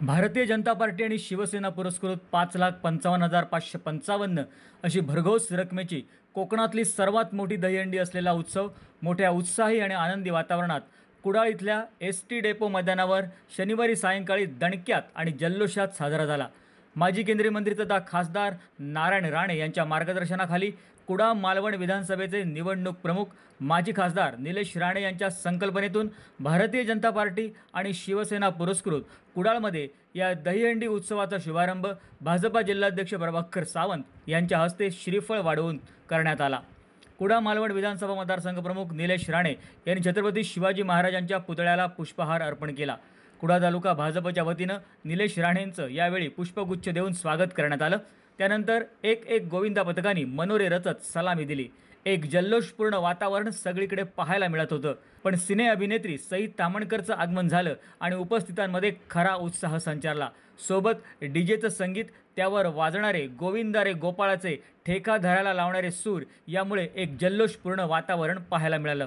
Bharatiya Janata party आणि शिवसेना पुरस्कृत 5,55,555 अशी भरघोस रकमेची कोकणातली सर्वात मोठी दहीहंडी असलेला उत्सव मोठ्या उत्साही आणि आनंदी वातावरणात कुडाळ इथल्या एसटी डेपो मैदानावर शनिवारी सायंकाळी दणक्यात आणि जल्लोषात साजरा झाला। माजी केंद्रीय मंत्री तथा खासदार नारायण राणे यांच्या मार्गदर्शनाखाली कुडाळ मालवण विधानसभेचे निवडणूक प्रमुख माजी खासदार निलेश राणे यांच्या संकल्पनेतून भारतीय जनता पार्टी आणि शिवसेना पुरस्कृत कुडाळमध्ये या दहीहंडी उत्सवाचा शुभारंभ भाजपा जिल्हाध्यक्ष प्रभाकर सावंत यांच्या हस्ते श्रीफळ वाढवून करण्यात आला। कुडाळ मालवण विधानसभा मतदारसंघ प्रमुख निलेश राणे यांनी छत्रपती शिवाजी महाराजांच्या पुतळ्याला पुष्पहार अर्पण केला। कुडाळ तालुका भाजपच्या वतीनं निलेश राणेंचं यावेळी पुष्पगुच्छ देऊन स्वागत करण्यात आलं। त्यानंतर एक गोविंदा पथकाने मनोरे रचत सलामी दिली। एक जल्लोषपूर्ण वातावरण सगळीकडे पाहायला मिळत होतं। पण सिने अभिनेत्री सई तामणकरचं आगमन झालं आणि उपस्थितांमध्ये खरा उत्साह संचारला। सोबत डीजेचं संगीत, त्यावर वाजणारे गोविंदा रे गोपाळाचे ठेका धरायला लावणारे सूर, यामुळे एक जल्लोषपूर्ण वातावरण पाहायला मिळालं।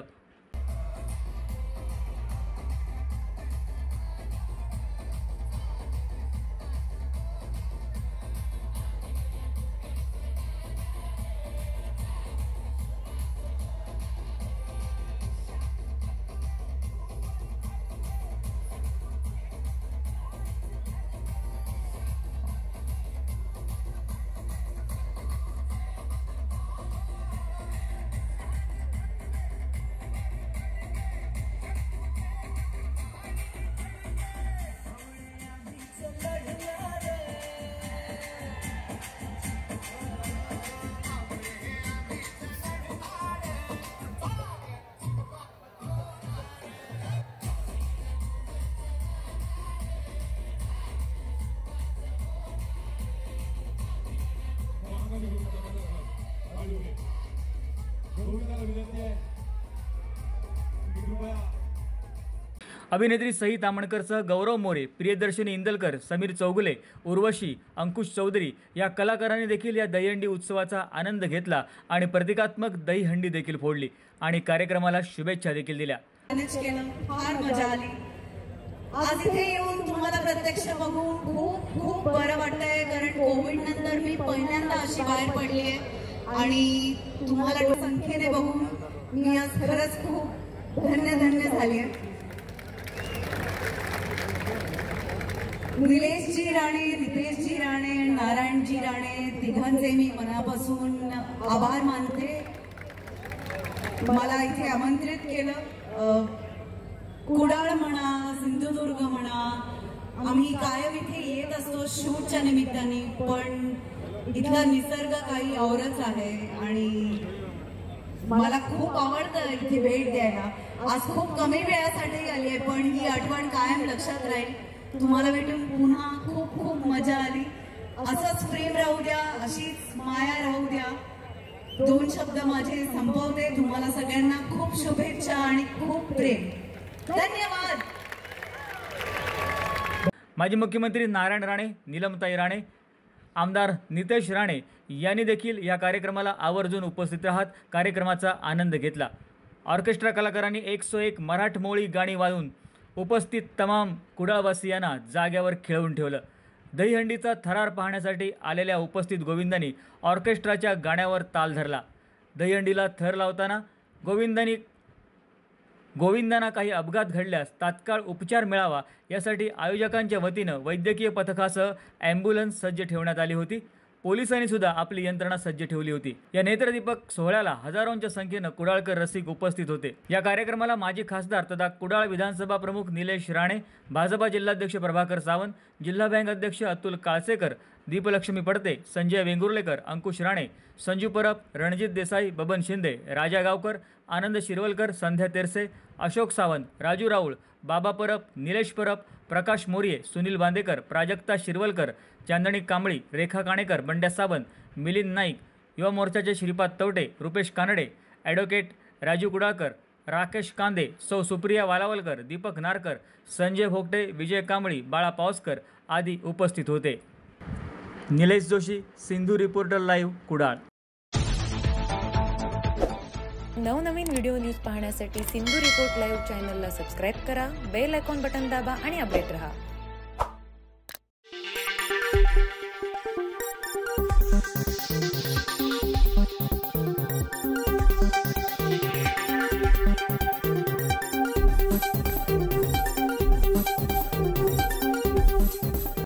अभिनेत्री सई तामणकरसह गौरव मोरे, प्रियदर्शनी इंदलकर, समीर चौगुले, उर्वशी, अंकुश चौधरी या कलाकारांनी देखील या दहीहंडी उत्सवाचा आनंद घेतला आणि प्रतिकात्मक दहीहंडी देखील फोडली आणि कार्यक्रमाला शुभेच्छा देखील दिल्या। फार मजा आली। आज इथे येऊन तुम्हाला प्रत्यक्ष बघून खूप बरं वाटतंय, कारण कोविड नंतर मी पहिल्यांदा अशी बाहेर पडली आहे आणि तुम्हाला संख्येने बघून मी आज खरंच खूप धन्य झाली आहे। निलेशजी राणे, नितेशजी राणे, नारायणजी राणे तिघांचे मी मनापासून आभार मानते। मला इथे आमंत्रित केलं। कुडाळ म्हणा, सिंधुदुर्ग म्हणा, आम्ही कायम इथे येत असतो शूटच्या निमित्ताने, पण इथला निसर्ग काही औरच आहे आणि मला खूप आवडतं इथे भेट द्यायला। आज खूप कमी वेळासाठी आली आहे, पण ही आठवण कायम लक्षात राहील। तुम्हाला भेटून पुन्हा खूप मजा आली। असंच प्रेम राहू द्या, अशीच माया राहू द्या। दोन शब्द माझे संपवते। तुम्हाला सगळ्यांना खूप शुभेच्छा आणि खूप प्रेम। धन्यवाद। माजी मुख्यमंत्री नारायण राणे, नीलमताई राणे, आमदार नितेश राणे यांनी देखील या कार्यक्रमाला आवर्जून उपस्थित राहत कार्यक्रमाचा आनंद घेतला। ऑर्केस्ट्रा कलाकारांनी 101 मराठमोळी गाणी वाजवून उपस्थित तमाम कुडाळवासियांना जाग्यावर खेळवून ठेवलं। दहीहंडीचा थरार पाहण्यासाठी आलेल्या उपस्थित गोविंदांनी ऑर्केस्ट्राच्या गाण्यावर ताल धरला। दहीहंडीला थर लावताना गोविंदांना काही अपघात घडल्यास तात्काळ उपचार मिळावा यासाठी आयोजकांच्या वतीनं वैद्यकीय पथकासह ॲम्ब्युलन्स सज्ज ठेवण्यात आली होती। पोलिसांनी सुद्धा आपली यंत्रणा सज्ज ठेवली होती। या नेत्रदीपक सोहळ्याला हजारोंच्या संख्येनं कुडाळकर रसिक उपस्थित होते। या कार्यक्रमाला माजी खासदार तथा कुडाळ विधानसभा प्रमुख निलेश राणे, भाजपा जिल्हाध्यक्ष प्रभाकर सावंत, जिल्हा बँक अध्यक्ष अतुल काळसेकर, दीपलक्ष्मी पडते, संजय वेंगुर्लेकर, अंकुश राणे, संजू परब, रणजित देसाई, बबन शिंदे, राजा गावकर, आनंद शिरवलकर, संध्या तेरसे, अशोक सावंत, राजू राऊळ, बाबा परब, निलेश परब, प्रकाश मोरिये, सुनील बांदेकर, प्राजक्ता शिरवलकर, चांदणी कांबळी, रेखा काणेकर, बंड्या सावंत, मिलिंद नाईक, युवा मोर्चाचे श्रीपाद तवटे, रुपेश कानडे, ॲडव्होकेट राजू कुडाळकर, राकेश कांदे, सौ सुप्रिया वालावलकर, दीपक नारकर, संजय भोगटे, विजय कांबळी, बाळा पावसकर आदी उपस्थित होते। Nilesh Joshi, Sindhu reporter live, Kudal. नवनवीन व्हिडिओ न्यूज पाहण्यासाठी सिंधू रिपोर्ट लाईव्ह चॅनलला सबस्क्राईब करा, बेल आयकॉन बटन दाबा आणि अपडेट रहा।